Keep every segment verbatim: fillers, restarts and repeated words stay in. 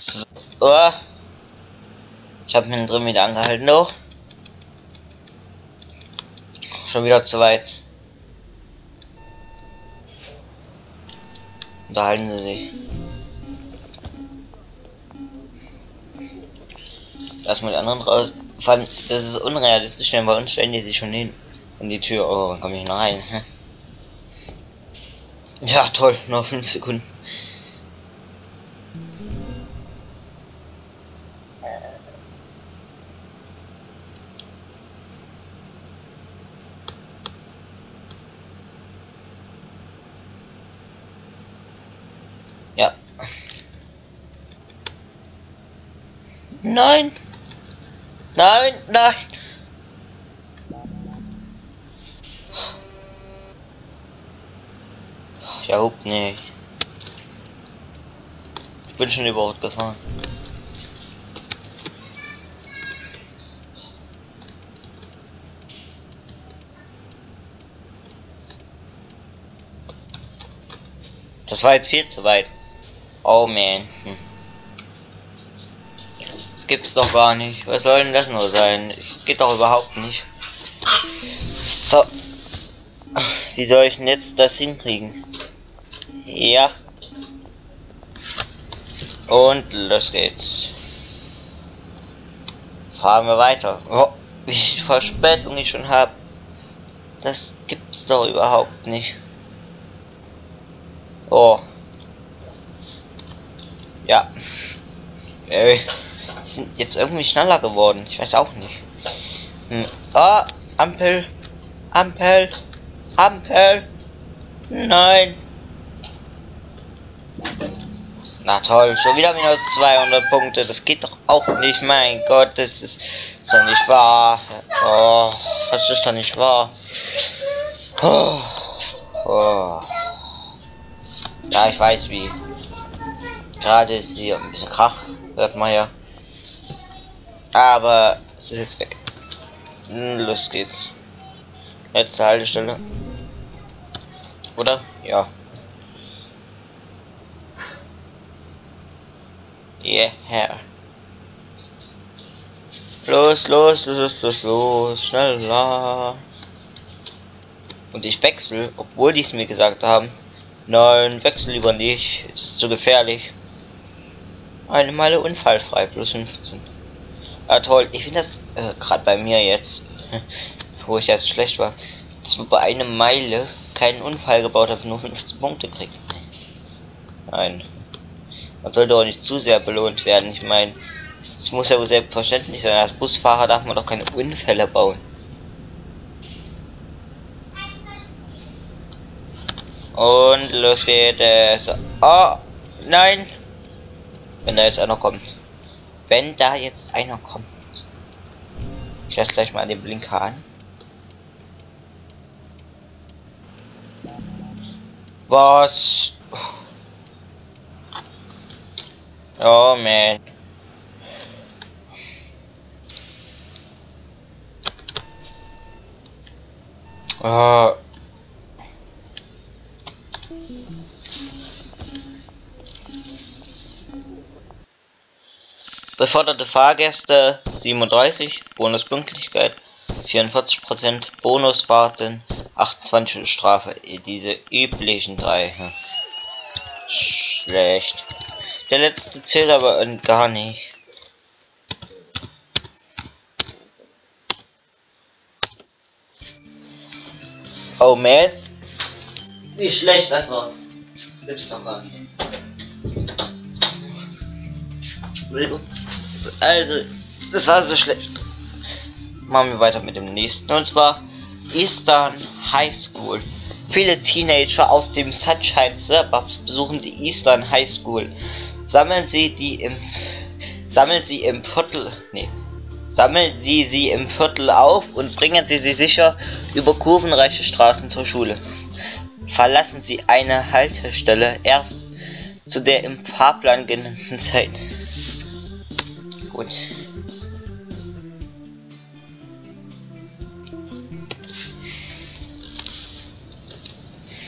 So. Oh. Ich habe mich drin wieder angehalten. Oh. Schon wieder zu weit. Unterhalten Sie sich. Lass mal die anderen raus. Vor allem, das ist unrealistisch, denn bei uns stellen die sich schon hin. In die Tür. Oh, wann komme ich noch rein? Ja, toll. Noch fünf Sekunden. Ja. Nein. Nein, nein. Ja, überhaupt nicht. Ich bin schon über Ort gefahren. Das war jetzt viel zu weit. Oh man. Hm. Das gibt's doch gar nicht. Was soll denn das nur sein? Es geht doch überhaupt nicht. So. Wie soll ich denn jetzt das hinkriegen? Ja. Und los geht's. Fahren wir weiter. Oh, wie viel Verspätung ich schon habe. Das gibt's doch überhaupt nicht. Oh. Ja. Äh, sind jetzt irgendwie schneller geworden. Ich weiß auch nicht. Hm. Oh, Ampel. Ampel. Ampel. Nein. Na toll, schon wieder minus zweihundert Punkte. Das geht doch auch nicht. Mein Gott, das ist, ist doch nicht wahr. Oh, das ist doch nicht wahr. Oh. Oh. Ja, ich weiß wie. Gerade ist hier ein bisschen Krach. Hört mal ja. Aber es ist jetzt weg. Los geht's. Letzte Haltestelle. Oder? Ja. Yeah. Los, los, los, los, los, schneller. Und ich wechsle, obwohl die es mir gesagt haben. Nein, wechsel lieber nicht, ist zu gefährlich. Eine Meile unfallfrei, plus fünfzehn. Ah toll, ich finde das äh, gerade bei mir jetzt, wo ich jetzt schlecht war, dass man bei einer Meile keinen Unfall gebaut hat, nur fünfzehn Punkte kriegt. Nein. Man sollte auch nicht zu sehr belohnt werden. Ich meine, es muss ja wohl selbstverständlich sein. Als Busfahrer darf man doch keine Unfälle bauen. Und los geht es. Oh, nein. Wenn da jetzt einer kommt. Wenn da jetzt einer kommt. Ich lasse gleich mal den Blinker an. Was? Oh man. Oh. Beförderte Fahrgäste siebenunddreißig, Bonuspünktlichkeit vierundvierzig Prozent, Bonusfahrten achtundzwanzig Strafe, diese üblichen drei. Schlecht. Der letzte zählt aber gar nicht. Oh man. Wie schlecht das war. Das gibt's doch gar nicht. Also, das war so schlecht. Machen wir weiter mit dem nächsten. Und zwar Eastern High School. Viele Teenager aus dem Sunshine Suburbs besuchen die Eastern High School. Sammeln sie die im Sammeln sie im Viertel. Nee. Sammeln sie sie im Viertel auf und bringen sie sie sicher über kurvenreiche Straßen zur Schule. Verlassen sie eine Haltestelle erst zu der im Fahrplan genannten Zeit. Gut.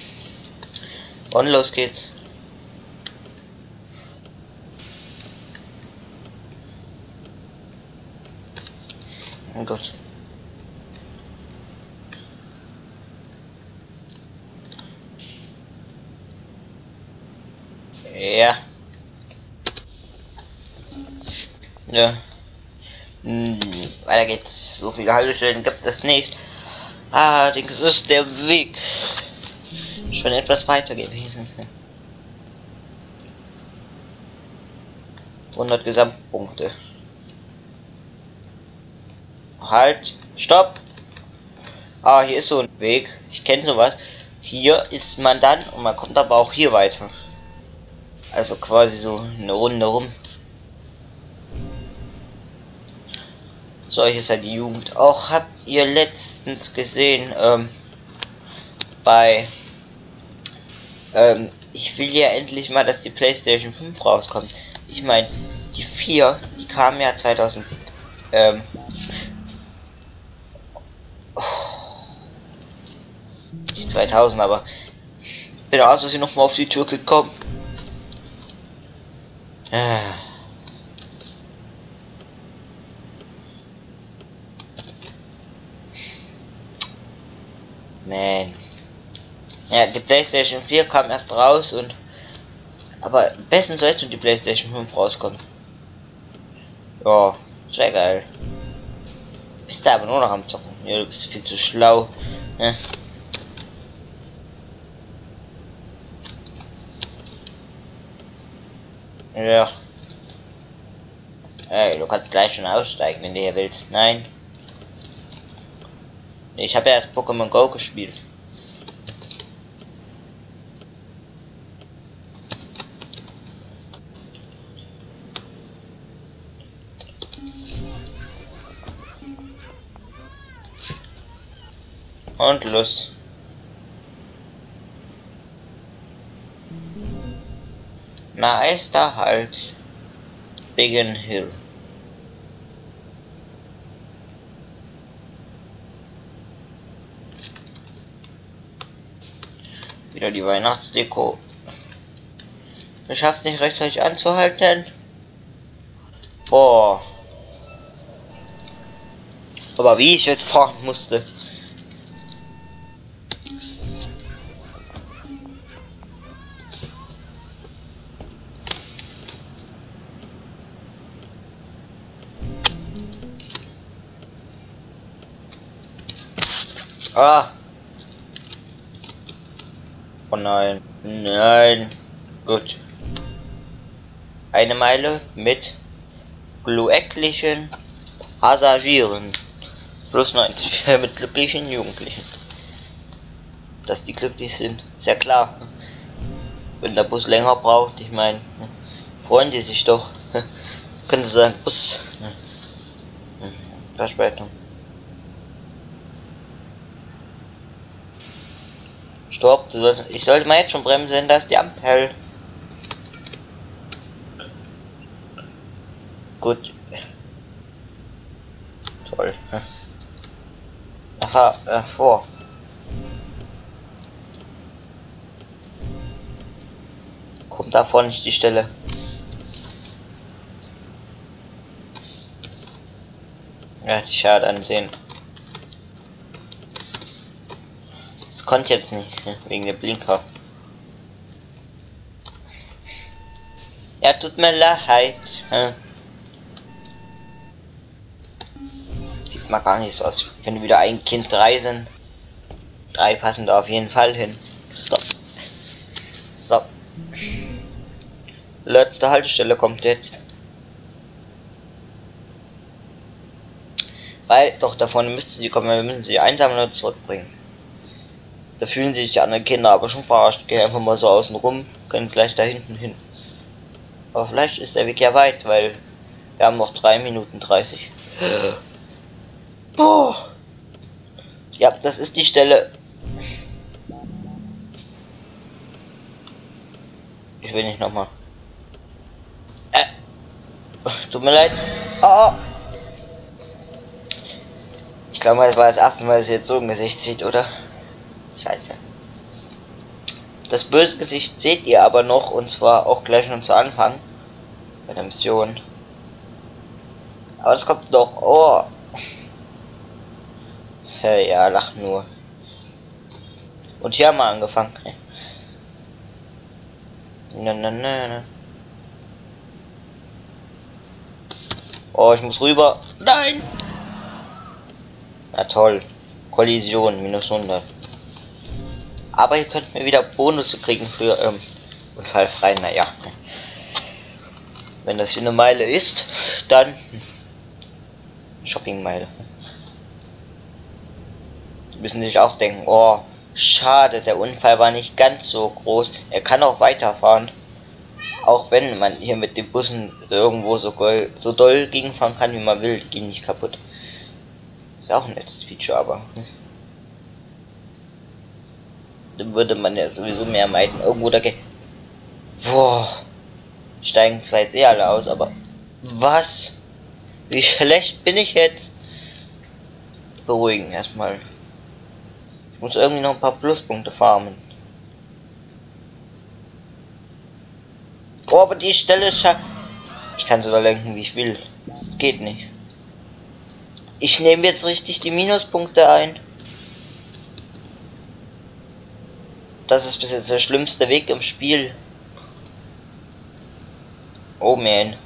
Und los geht's. Oh Gott. Ja. Ja. Hm, weiter geht's. So viele Haltestellen gibt es nicht. Allerdings ist der Weg schon etwas weiter gewesen. hundert Gesamtpunkte. Halt, stopp! Ah, hier ist so ein Weg. Ich kenne sowas. Hier ist man dann und man kommt aber auch hier weiter. Also quasi so eine Runde rum. So, hier ist ja die Jugend. Auch habt ihr letztens gesehen, ähm, bei, ähm, ich will ja endlich mal, dass die PlayStation fünf rauskommt. Ich meine, die vier, die kam ja zweitausend, ähm, nicht zweitausend, aber bin aus, dass sie noch mal auf die Tür gekommen. Ah. Man. Ja, die PlayStation vier kam erst raus und aber besten soll schon die PlayStation fünf rauskommen. Ja, sehr geil. Bist du aber nur noch am Zocken. Ja, du bist viel zu schlau. Ja. Ja. Ey, du kannst gleich schon aussteigen, wenn du hier willst. Nein. Ich habe ja erst Pokémon Go gespielt. Und los. Na, ist da halt. Biggin Hill. Wieder die Weihnachtsdeko. Du schaffst nicht rechtzeitig anzuhalten. Boah. Aber wie ich jetzt fahren musste. Ah. Oh nein. Nein. Gut. Eine Meile mit glücklichen Passagieren. Plus neunzig mit glücklichen Jugendlichen. Dass die glücklich sind, ist ja klar. Wenn der Bus länger braucht, ich meine, freuen die sich doch. Können sie sagen, Bus. Verspätung. Stopp, du sollst, ich sollte mal jetzt schon bremsen, dass die Ampel. Gut. Toll. Aha, äh, vor. Kommt da vorne nicht die Stelle. Ja, die schade ansehen. Das konnte jetzt nicht, wegen der Blinker. Ja, tut mir leid. Sieht mal gar nicht so aus. Wenn wieder ein Kind drei sind. Drei passen da auf jeden Fall hin. Stop. So. Letzte Haltestelle kommt jetzt. Weil, doch, davon müsste sie kommen, wir müssen sie einsammeln und zurückbringen. Da fühlen sich die anderen Kinder aber schon verarscht. Gehen einfach mal so außen rum, können gleich da hinten hin. Aber vielleicht ist der Weg ja weit, weil wir haben noch drei Minuten dreißig. Oh. Ja, das ist die Stelle. Ich will nicht nochmal. Äh. Tut mir leid. Oh. Ich glaube, es war das erste Mal, dass ihr jetzt so ein Gesicht sieht, oder? Scheiße. Das böse Gesicht seht ihr aber noch, und zwar auch gleich noch zu Anfang bei der Mission. Aber es kommt doch. Oh. Hey, ja, lach nur. Und hier haben wir angefangen. Na, na, na, na. Oh, ich muss rüber. Nein! Na toll. Kollision, minus hundert. Aber ihr könnt mir wieder Bonus kriegen für ähm, unfallfrei. Naja. Wenn das hier eine Meile ist, dann Shoppingmeile. Die müssen sich auch denken, oh, schade, der Unfall war nicht ganz so groß. Er kann auch weiterfahren. Auch wenn man hier mit den Bussen irgendwo so, gold, so doll gegenfahren kann, wie man will, die gehen nicht kaputt. Ist ja auch ein nettes Feature, aber hm. Dann würde man ja sowieso mehr meiden. Irgendwo da geht. Boah. Steigen zwar jetzt eh alle aus, aber was? Wie schlecht bin ich jetzt? Beruhigen erstmal. Ich muss irgendwie noch ein paar Pluspunkte farmen. Oh, aber die Stelle ist ja. Ich kann sogar lenken, wie ich will. Das geht nicht. Ich nehme jetzt richtig die Minuspunkte ein. Das ist bis jetzt der schlimmste Weg im Spiel. Oh man.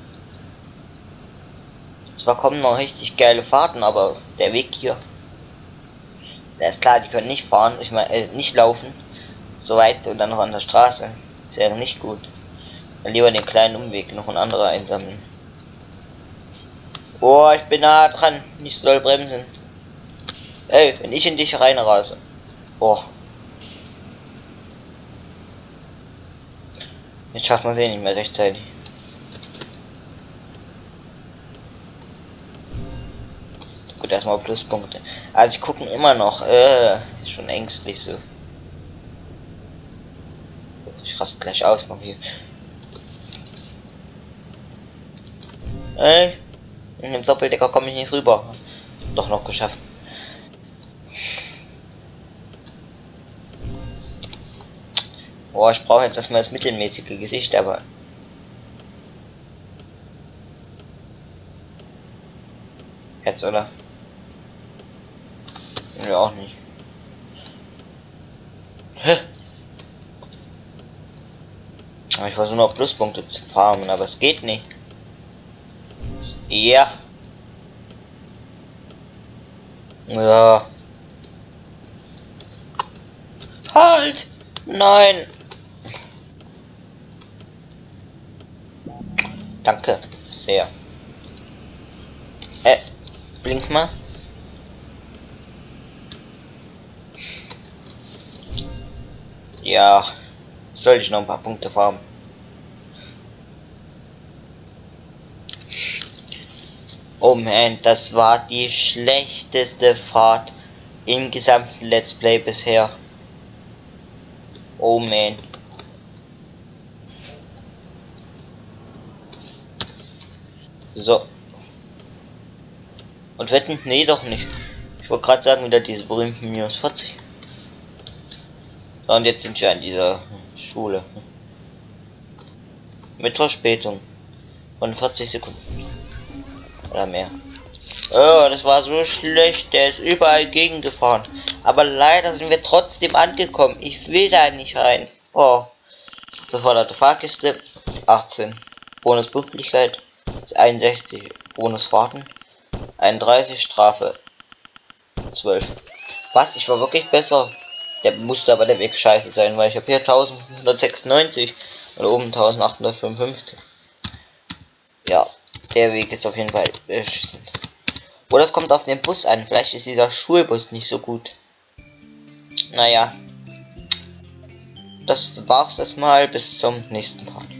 Zwar kommen noch richtig geile Fahrten, aber der Weg hier. Der ist klar, die können nicht fahren, ich meine, äh, nicht laufen. So weit und dann noch an der Straße. Das wäre nicht gut. Dann lieber den kleinen Umweg noch ein anderer einsammeln. Oh, ich bin nah dran. Nicht soll bremsen. Ey, wenn ich in dich reinrase. Oh. Jetzt schafft man sie nicht mehr rechtzeitig. Gut, erstmal Pluspunkte. Also ich gucken immer noch. Äh, ist schon ängstlich so. Ich raste gleich aus noch hier. Ey, in dem Doppeldecker komme ich nicht rüber. Doch noch geschafft. Boah, ich brauche jetzt erstmal das mittelmäßige Gesicht, aber jetzt oder? Ja, auch nicht. Hä? Aber ich versuche noch Pluspunkte zu farmen, aber es geht nicht. Ja. Ja. Halt! Nein! Danke. Sehr. Äh, blink mal. Ja. Soll ich noch ein paar Punkte farmen? Oh man, das war die schlechteste Fahrt im gesamten Let's Play bisher. Oh man. So. Und wetten? Nee, doch nicht. Ich wollte gerade sagen, wieder diese berühmten minus vierzig. So, und jetzt sind wir an dieser Schule. Mit Verspätung von vierzig Sekunden. Oder mehr. Oh, das war so schlecht. Der ist überall gegengefahren. Aber leider sind wir trotzdem angekommen. Ich will da nicht rein. Oh. Beforderte Fahrkiste. achtzehn. Bonus Pünktlichkeit. einundsechzig. Bonus Fahrten. einunddreißig. Strafe. zwölf. Was? Ich war wirklich besser. Der musste aber der Weg scheiße sein, weil ich habe hier eintausendeinhundertsechsundneunzig und oben eintausendachthundertfünfundfünfzig. Ja, der Weg ist auf jeden Fall beschissen. Oder es kommt auf den Bus an. Vielleicht ist dieser Schulbus nicht so gut. Naja. Das war's erstmal. Bis zum nächsten Part.